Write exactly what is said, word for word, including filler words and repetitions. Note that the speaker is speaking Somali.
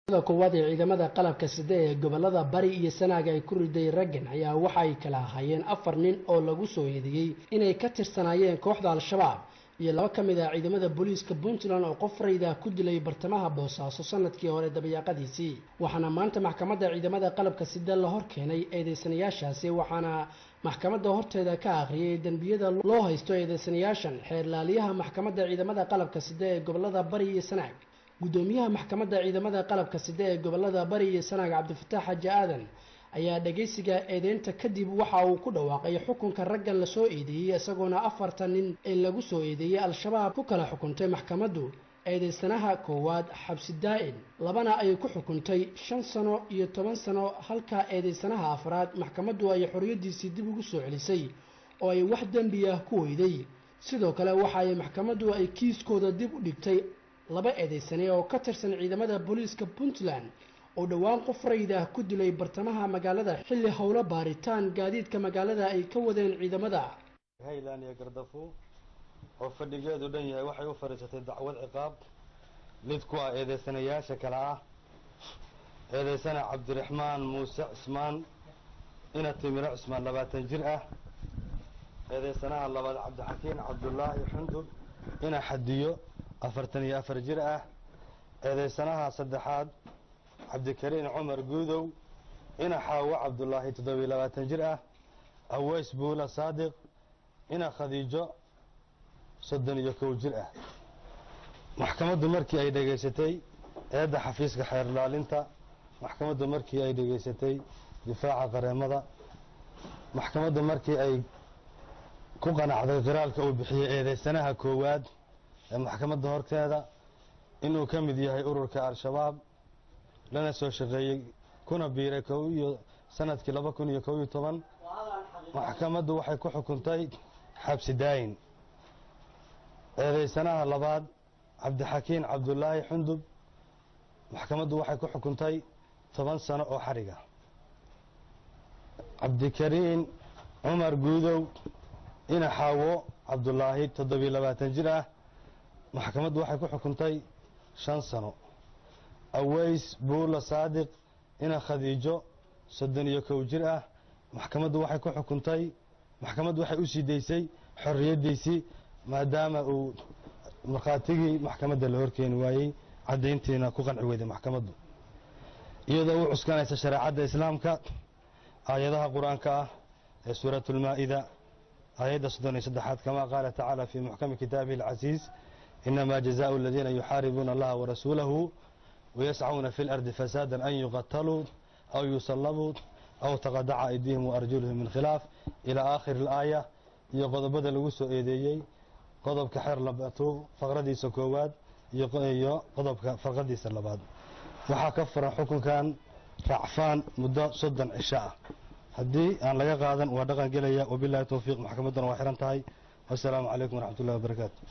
koowaad ee ciidamada qalabka sida ee gobolada Bari iyo Sanaag ay ku riday raggan ayaa waxa ay kala hayeen afar nin oo lagu soo yeediyay inay ka tirsanayeen kooxda Al-Shabaab iyo laba kamid ah ciidamada booliiska Puntland oo qof rayda ku dilay bartamaha Boosaaso sanadkii hore dabayaaqadiisii waxaana maanta maxkamadda ciidamada qalabka sida la hor keenay eedeysanayaashaasi waxaana maxkamadda horteeda ka akhriyay dambiyada loo haysto eedeysanayaashan xeer laaliyaha maxkamadda ciidamada qalabka sida ee gobolada Bari iyo Sanaag gudoomiyaha maxkamadda ciidamada qalabka sida ee gobolada Bari iyo Sanaag Cabdifataax Xaaji Aadan ayaa dhageysiga eedeynta kadib waxa uu ku dhawaaqay xukunka raggan la soo eedeeyay isagoona afartan nin ee lagu soo eedeeyay Al-Shabaab ku kala xukuntay maxkamaddu eedeysanaha koowaad xabsi daa'in labana ay ku xukuntay shan sano iyo toban sano halka eedeysanaha afraad maxkamaddu ay xoriyadiisii dib ugu soo celisay oo ay wax dambi ah ku weyday sidoo kale waxa ay maxkamaddu ay kiiskooda dib u dhigtay laba eedeysane oo ka tirsan ciidamada booliiska Puntland oo dhawaan qof rayda ku dilay bartamaha magaalada xilli howlo baaritaan gaadiidka magaalada ay ka wadeen ciidamada Haylaan iyo Gardafu oo fadhigeedu dhan yahay waxay u fariisatay dacwad ciqaab mid ku ah eedeysanayaasha kala ah eedeysana Cabdiraxmaan Muuse Cismaan ina Timiro Cismaan labaatan jir ah eedeysanaha labaad Cabdixakiin Cabdullaahi Xundub ina Xadiyo afartan iyo afar jir ah eedeysanaha saddexaad Cabdikariin Cumar Guudow ina Xaawo Cabdullaahi toddoba iyo labaatan jir ah Aways Buula Saadiq ina Khadiijo soddon iyo kow jir ah maxkamaddu markii ay dhageysatay eedda xafiiska xeer ilaalinta maxkamaddu markii ay dhageysatay difaaca qareemada maxkamaddu markii ay ku qanacday qiraalka uu bixiyay eedeysanaha koowaad ee maxkamadda horteeda inuu ka mid yahay ururka Al-Shabaab lana soo shaqeeyay kuna biiray kow iyo sanadkii laba kun iyo kow iyo toban maxkamaddu waxay ku xukuntay xabsi daa'in eedeysanaha labaad Cabdixakiin Cabdullaahi Xundub maxkamaddu waxay ku xukuntay toban sano oo xariga Cabdikariin Cumar Guudow ina Xaawo Cabdullaahi toddoba iyo labaatan jir ah maxkamaddu waxay ku xukuntay shan sano Aways Buula Saadiq ina Khadiijo soddon iyo kow jir ah maxkamaddu waxay ku xukuntay maxkamaddu waxay u sii deysay xorriyadiisii maadaama uu markhaatigii maxkamadda la horkeeni waayey caddayntiina ku qanci weyday maxkamaddu iyadoo u cuskanaysa shareecadda islaamka aayadaha qur-aanka ah ee suuratul maa'ida aayadda soddon iyo saddexaad kama qaala tacaala fii muxkami kitaabihi alcasiis inamaa jazaau aladiina yuxaaribuuna allaha warasuulahu wayascauna fi lardi fasaadan an yuqataluu aw yusallabuu aw taqadaca aydihim waarjuluhum min khilaaf ilaa aakhiri alaaya iyo qodobada lagu soo eedeeyey qodobka xeer labaatu faqradiisa koowaad iyo qodobka faqradiisa labaad waxaa ka furan xukunkan racfaan muddo soddon cisho ah haddii aan laga qaadan waa dhaqan gelaya wabillahi tawfiiq maxkamadduna waa xiran tahay wassalaamu calaykum waraxmatullahi wabarakaatu